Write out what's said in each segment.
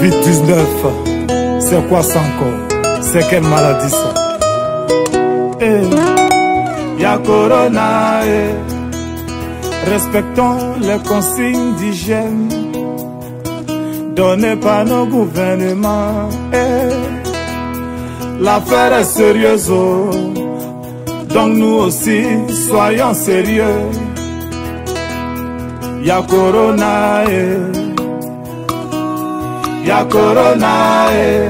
Covid-19, c'est quoi ça encore? C'est quelle maladie ça? Y'a Corona, respectons les consignes d'hygiène données par nos gouvernements. L'affaire est sérieuse, donc nous aussi soyons sérieux. Y'a Corona, y'a Corona,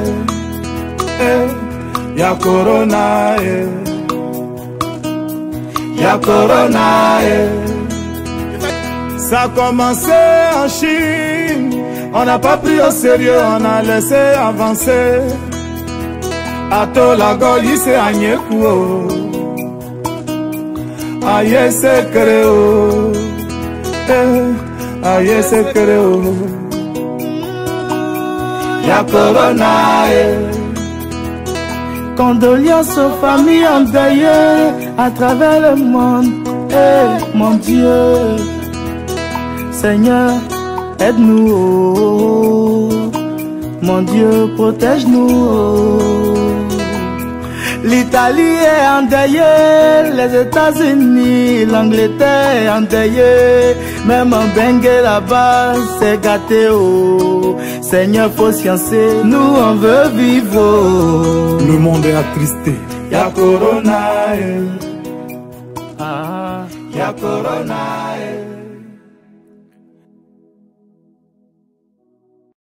y'a Corona, y'a Corona. Ça a commencé en Chine, on n'a pas pris au sérieux, on a laissé avancer. Ato la goli se anyekuo, aye se creo, aye se creo. Y'a Corona, Condoléances aux familles endeuillées à travers le monde. Mon Dieu, Seigneur, aide-nous. Mon Dieu, protège-nous. L'Italie est endeuillée, les États-Unis, l'Angleterre est endeuillée. Même en Bengue là-bas, c'est gâté. Seigneur, faut sciencer, nous on veut vivre. Le monde est attristé. Y'a Corona, y'a Corona.